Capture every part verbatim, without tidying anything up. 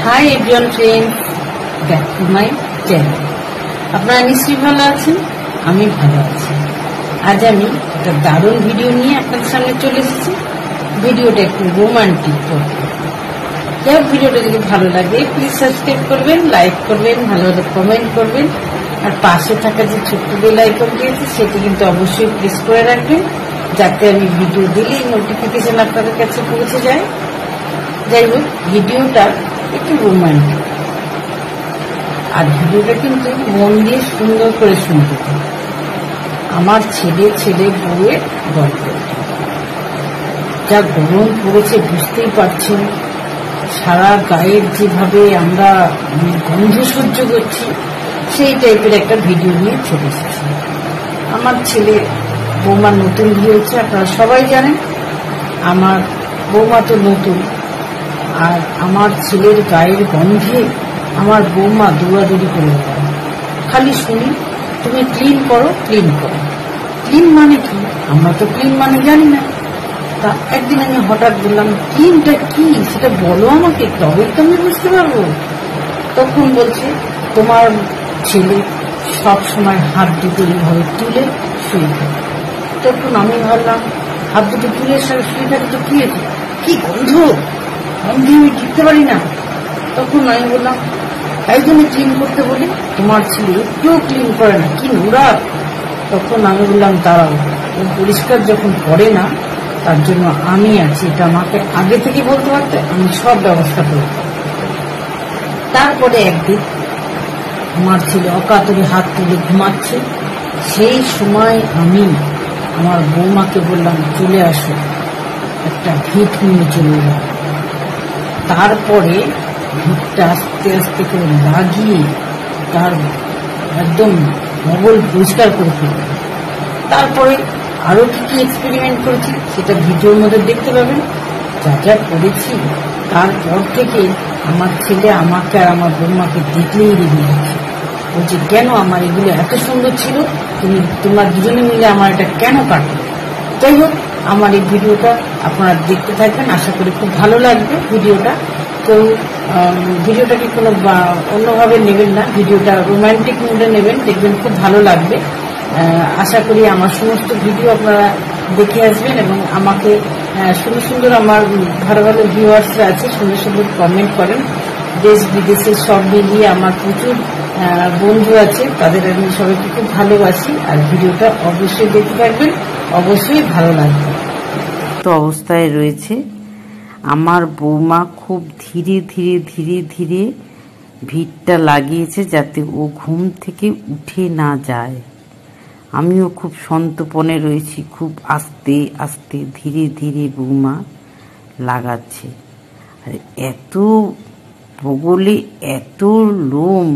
High everyone friend, back to my channel. আপনারা নিশ্চয়ই ভালো আছেন, আমি ভালো আছি। আজ আমি একটা দারুণ ভিডিও নিয়ে আপনাদের সামনে চলে এসেছি। ভিডিওটা একটু রোমান্টিক করবে। যাই ভিডিওটা যদি ভালো লাগে প্লিজ সাবস্ক্রাইব করবেন, লাইক করবেন, ভালো ভালো কমেন্ট করবেন, আর পাশে থাকা যে ছোট্ট বেল আইকন দিয়েছে সেটি কিন্তু অবশ্যই প্রেস করে রাখবেন, যাতে আমি ভিডিও দিলেই নোটিফিকেশন আপনাদের কাছে পৌঁছে যায়। যাই হোক, ভিডিওটা একটু রোমান্টিক, আর ভিডিওটা কিন্তু মন দিয়ে সুন্দর করে শুনতে হবে। আমার ছেলে ছেলে বউয়ের গল্প। যা গরম পড়েছে বুঝতেই পারছেন, সারা গায়ের যেভাবে আমরা গন্ধ সহ্য করছি সেই টাইপের একটা ভিডিও নিয়ে চলে এসেছি। আমার ছেলে বৌমার নতুন বিয়ে হচ্ছে, আপনারা সবাই জানেন। আমার বৌমা তো নতুন, আর আমার ছেলের গায়ের গন্ধে আমার বৌমা দৌড়াদৌড়ি করে বেড়ায়। খালি শুনি তুমি ক্লিন করো, ক্লিন করো। ক্লিন মানে কি? আমরা তো ক্লিন মানে জানি না। তা একদিন আমি হঠাৎ বললাম, ক্লিনটা কি সেটা বলো আমাকে, তবেই তো আমি বুঝতে পারবো। তখন বলছে, তোমার ছেলে সব সময় হাত দুটো এইভাবে তুলে শুয়ে থাকে। তখন আমি ভাবলাম, হাত দুটো তুলে শুয়ে থাকে তো কি হয়েছে? কি গন্ধ, গন্ধে আমি টিকতে পারি না। তখন আমি বললাম, তাই জন্য ক্লিন করতে বলি, তোমার ছেলে একটুও ক্লিন করে না, কি নোংরা। তখন আমি বললাম, দাঁড়াও, ও পরিষ্কার যখন করে না তার জন্য আমি আছি, এটা আমাকে আগে থেকে বলতে পারতে, আমি সব ব্যবস্থা করব। তারপরে একদিন আমার ছেলে অকাতরে হাত তুলে ঘুমাচ্ছে, সেই সময় আমি আমার বৌমাকে বললাম, চলে আসো, একটা ভিট নিয়ে চলে এলাম। তারপরে ভিটটা আস্তে আস্তে করে লাগিয়ে তার একদম মগল পরিষ্কার করে ফেললাম। তারপরে আরো কি কি এক্সপেরিমেন্ট করেছি সেটা ভিডিওর মধ্যে দেখতে পাবেন। যা যা করেছি তারপর থেকে আমার ছেলে আমাকে আর আমার বৌমাকে দেখলেই রেগে যাচ্ছে, বলছে, কেন আমার এগুলো এত সুন্দর ছিল, তুমি তোমরা দুজনে মিলে আমার এটা কেন কাটো? যাই হোক, আমার এই ভিডিওটা আপনারা দেখতে থাকবেন, আশা করি খুব ভালো লাগবে ভিডিওটা। তো ভিডিওটাকে কোনো অন্যভাবে নেবেন না, ভিডিওটা রোমান্টিক মুডে নেবেন, দেখবেন খুব ভালো লাগবে। আশা করি আমার সমস্ত ভিডিও আপনারা দেখে আসবেন এবং আমাকে সুন্দর সুন্দর, আমার ভালো ভালো ভিউয়ার্সরা আছে, সুন্দর সুন্দর কমেন্ট করেন। দেশ বিদেশে সব মিলিয়ে আমার প্রচুর বন্ধু আছে, তাদের আমি সবাইকে খুব ভালোবাসি। আর ভিডিওটা অবশ্যই দেখতে থাকবেন, অবশ্যই ভালো লাগবে। তো অবস্থায় রয়েছে আমার বৌমা, খুব ধীরে ধীরে ধীরে ধীরে ভিটটা লাগিয়েছে যাতে ও ঘুম থেকে উঠে না যায়। আমিও খুব সন্তর্পণে রয়েছি, খুব আস্তে আস্তে ধীরে ধীরে বৌমা লাগাচ্ছে। আর এত বগলে এত লোম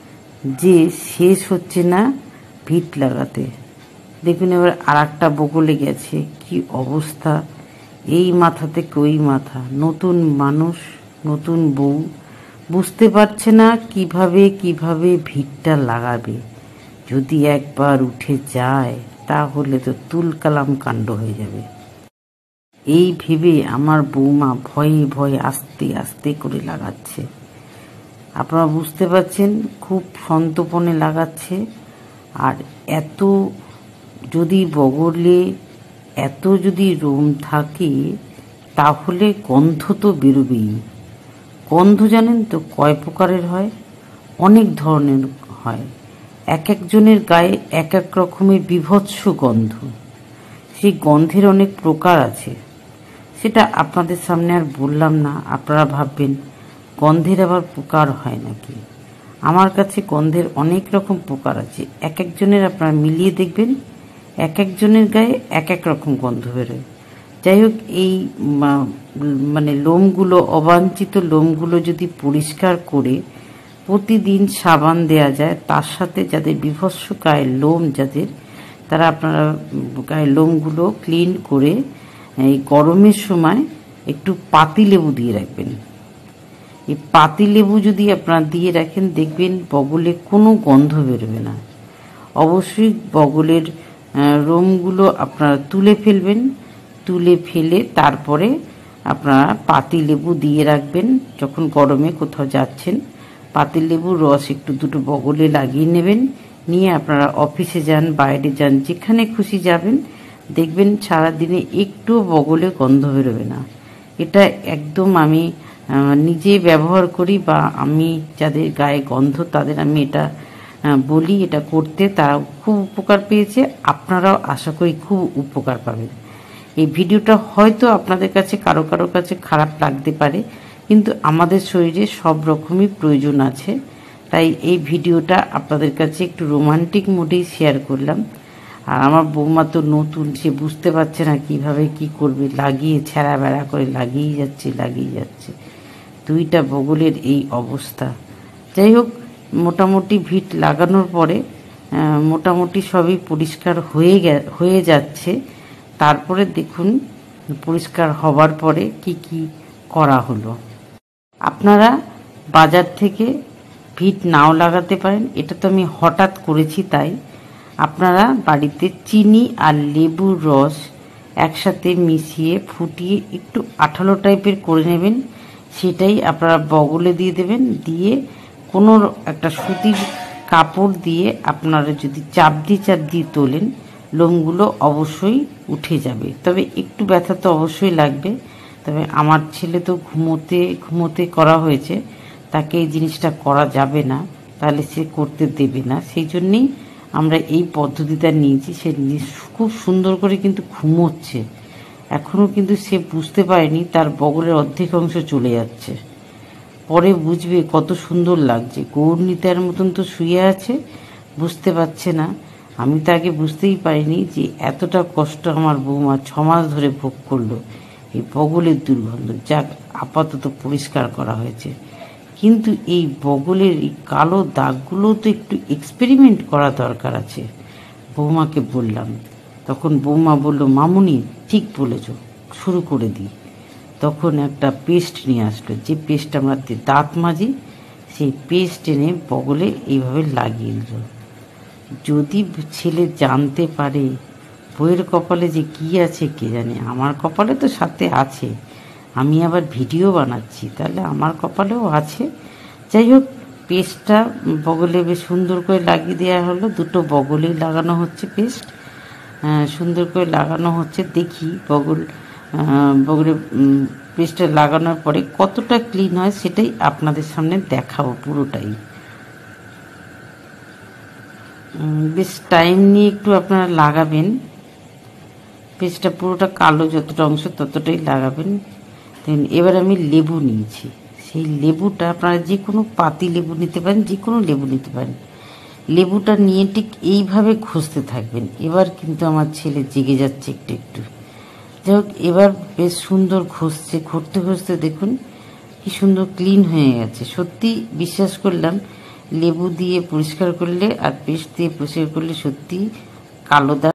যে শেষ হচ্ছে না ভিট লাগাতে। দেখুন এবার আর একটা বগলে গেছে, কি অবস্থা। এই মাথা থেকে ওই মাথা, নতুন মানুষ, নতুন বউ, বুঝতে পারছে না কিভাবে কিভাবে ভিটটা লাগাবে। যদি একবার উঠে যায় তাহলে তো তুলকালাম কাণ্ড হয়ে যাবে। এই ভেবে আমার বৌমা ভয়ে ভয়ে আস্তে আস্তে করে লাগাচ্ছে। আপনারা বুঝতে পারছেন, খুব সন্তর্পণে লাগাচ্ছে। আর এত যদি বগলে এত যদি রোম থাকে তাহলে গন্ধ তো বেরোবেই। গন্ধ জানেন তো কয় প্রকারের হয়? অনেক ধরনের হয়। এক একজনের গায়ে এক এক রকমের বিভৎস গন্ধ। সেই গন্ধের অনেক প্রকার আছে, সেটা আপনাদের সামনে আর বললাম না। আপনারা ভাববেন গন্ধের আবার প্রকার হয় নাকি। আমার কাছে গন্ধের অনেক রকম প্রকার আছে। এক একজনের আপনারা মিলিয়ে দেখবেন, এক একজনের গায়ে এক এক রকম গন্ধ বেরোয়। যাই হোক, এই মানে লোমগুলো, অবাঞ্ছিত লোমগুলো যদি পরিষ্কার করে প্রতিদিন সাবান দেয়া যায়, তার সাথে যাদের বিভৎস গায়ের লোম যাদের, তারা আপনারা গায়ের লোমগুলো ক্লিন করে এই গরমের সময় একটু পাতিলেবু দিয়ে রাখবেন। এই পাতিলেবু যদি আপনারা দিয়ে রাখেন, দেখবেন বগলে কোনো গন্ধ বেরোবে না। অবশ্যই বগলের রোমগুলো আপনারা তুলে ফেলবেন, তুলে ফেলে তারপরে আপনারা পাতি লেবু দিয়ে রাখবেন। যখন গরমে কোথাও যাচ্ছেন পাতি লেবুর রস একটু দুটো বগলে লাগিয়ে নেবেন, নিয়ে আপনারা অফিসে যান, বাইরে যান, যেখানে খুশি যাবেন, দেখবেন সারাদিনে একটু বগলে গন্ধ বেরোবে না। এটা একদম আমি নিজে ব্যবহার করি, বা আমি যাদের গায়ে গন্ধ তাদের আমি এটা বলি এটা করতে, তারা খুব উপকার পেয়েছে। আপনারাও আশা করি খুব উপকার পাবেন। এই ভিডিওটা হয়তো আপনাদের কাছে কারো কারো কাছে খারাপ লাগতে পারে, কিন্তু আমাদের শরীরে সব রকমই প্রয়োজন আছে, তাই এই ভিডিওটা আপনাদের কাছে একটু রোমান্টিক মোডেই শেয়ার করলাম। আর আমার বৌমা তো নতুন, সে বুঝতে পারছে না কিভাবে কি করবে, লাগিয়ে ছেঁড়া বেড়া করে লাগিয়ে যাচ্ছে লাগিয়ে যাচ্ছে দুইটা বগলের এই অবস্থা। যাই হোক, মোটামুটি ভিট লাগানোর পরে মোটামুটি সবই পরিষ্কার হয়ে হয়ে যাচ্ছে। তারপরে দেখুন পরিষ্কার হবার পরে কি কি করা হলো। আপনারা বাজার থেকে ভিট নাও লাগাতে পারেন, এটা তো আমি হঠাৎ করেছি। তাই আপনারা বাড়িতে চিনি আর লেবুর রস একসাথে মিশিয়ে ফুটিয়ে একটু আঠালো টাইপের করে নেবেন, সেটাই আপনারা বগলে দিয়ে দেবেন। দিয়ে কোনো একটা সুতির কাপড় দিয়ে আপনারা যদি চাপ দিয়ে চাপ দিয়ে তোলেন, লোমগুলো অবশ্যই উঠে যাবে। তবে একটু ব্যথা তো অবশ্যই লাগবে। তবে আমার ছেলে তো ঘুমোতে ঘুমোতে করা হয়েছে, তাকে এই জিনিসটা করা যাবে না, তাহলে সে করতে দেবে না। সেই জন্যেই আমরা এই পদ্ধতিটা নিয়েছি। সে খুব সুন্দর করে কিন্তু ঘুমোচ্ছে, এখনও কিন্তু সে বুঝতে পারেনি তার বগলের অর্ধেক অংশ চলে যাচ্ছে। পরে বুঝবে কত সুন্দর লাগছে, গৌরনীতার মতন তো শুয়ে আছে, বুঝতে পারছে না। আমি তো আগে বুঝতেই পারিনি যে এতটা কষ্ট আমার বৌমা ছ মাস ধরে ভোগ করলো এই বগলের দুর্গন্ধ। যাক, আপাতত পরিষ্কার করা হয়েছে, কিন্তু এই বগলের এই কালো দাগগুলো তো একটু এক্সপেরিমেন্ট করা দরকার আছে। বৌমাকে বললাম, তখন বৌমা বলল, মামুনি ঠিক বলেছ, শুরু করে দিই। তখন একটা পেস্ট নিয়ে আসলো, যে পেস্ট আমরা দাঁত মাজি, সেই পেস্ট এনে বগলে এইভাবে লাগিয়ে দিল। যদি ছেলে জানতে পারে বইয়ের কপালে যে কি আছে কে জানে, আমার কপালে তো সাথে আছে, আমি আবার ভিডিও বানাচ্ছি, তাহলে আমার কপালেও আছে। যাই হোক, পেস্টটা বগলে বেশ সুন্দর করে লাগিয়ে দেওয়া হলো, দুটো বগলেই লাগানো হচ্ছে পেস্ট, সুন্দর করে লাগানো হচ্ছে। দেখি বগল বগলে পেস্টটা লাগানোর পরে কতটা ক্লিন হয় সেটাই আপনাদের সামনে দেখাবো পুরোটাই। বেশ টাইম নিয়ে একটু আপনারা লাগাবেন, পেস্টটা পুরোটা কালো যতটা অংশ ততটাই লাগাবেন। দেন এবার আমি লেবু নিয়েছি, সেই লেবুটা আপনারা যে কোনো পাতি লেবু নিতে পারেন, যে কোনো লেবু নিতে পারেন। লেবুটা নিয়ে ঠিক এইভাবে ঘষতে থাকবেন। এবার কিন্তু আমার ছেলে জেগে যাচ্ছে একটু একটু। যাই হোক, এবার বেশ সুন্দর ঘষছে, ঘষতে ঘষতে দেখুন কি সুন্দর ক্লিন হয়ে গেছে। সত্যি বিশ্বাস করলাম, লেবু দিয়ে পরিষ্কার করলে আর পেস্ট দিয়ে পরিষ্কার করলে সত্যি কালো দাগ